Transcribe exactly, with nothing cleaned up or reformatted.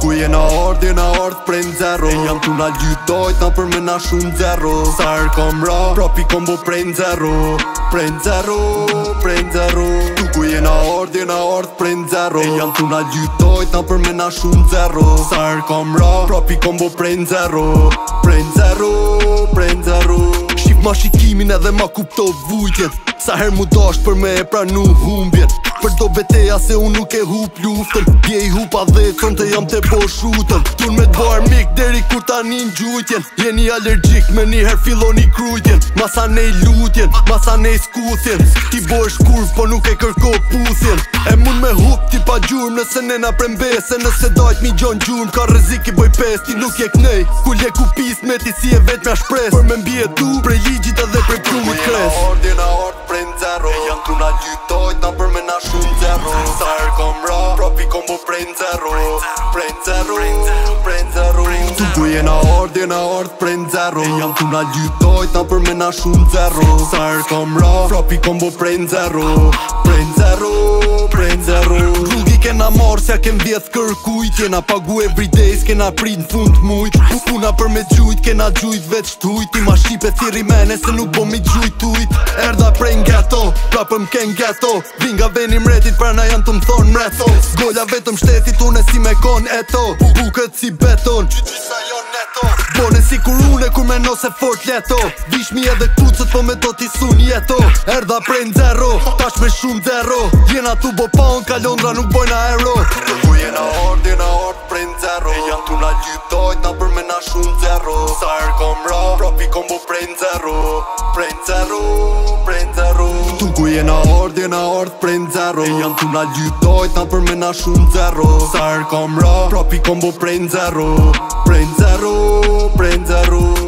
Ku jena ard, jena ard prej nxero. E jam tu na gjytojt, na për me na shumë zero. Sa her kom ra, prapi kom bo prej nxero. Prej nxero, prej nxero. Tu ku jena ard, jena ard prej nxero. E jam tu na gjytojt, na për me na shumë zero. Sa her kom ra, prapi kom bo prej nxero. Prej nxero, prej nxero. Shif ma shikimin edhe ma kupto vujtjen. Sa her mu dasht për me e pranu humbjen. Për do beteja se unë nuk e hup luftën. Je i hupa dhe thon të jam të bo shutën. Tun me t'bar mik deri kur ta nin gjujtjen. Jeni allergjik me njëher filloni krujtjen. Masa nej lutjen, masa nej skuthjen. Ti bo e shkurv po nuk e kërko puthjen. E mun me hup ti pa gjurm nëse nena prembese. Nëse dajt mi gjon gjurm ka rrezik i boj pes. Ti nuk je knej, ku je ku pis me ti si e vet me shpres. Për me mbjetu prej ligjit edhe prej plumit kres. Prej nxero, e jam tu na gjytojt, na për me na shumë zero. Sa her kom ra, prapi kom bo prej nxero. Prej nxero, prej nxero. Tu ku jena ard, jena ard prej nxero. E jam tu na gjytojt, na për me na shumë zero. Sa her kom ra, prapi kom bo prej nxero. Prej nxero, prej nxero. Rrugi kena marrë se ja kem vjedh kërkujt. Jena pagu everyday, s'kena prit në fund mujt. Puna për me gjujt, kena gjujt veç tujt. Ti ma shqipe thiri mene se nuk bo mi gjujt tujt. Erda prej ghetto, prapë m'ken ghetto. Vinga veni mretit pra na janë të m'thon mreto. Golla vetëm shtetit une si me kon eto. Bukët si beton, qyqysa jo neto. Bone si kur une kur me nose fort leto. Vishmi edhe kucët po me do t'i sun jeto. Erda prej nxero, tash me shumë zero. Jena tu bo paun, ka Londra nuk bojna euro. Ku jena ard, jena ard prej nxero. E jam tu na gjytojt, na për me na shumë zero. Sa her kom ra, prapi kom bo prej nxero. Prej nxero, prej nxero. Tu ku jena ard, jena ard prej nxero. E jam tu na gjytojt, na për me na shumë zero. Sa her kom ra, prapi kom bo prej nxero. Prej nxero, prej nxero.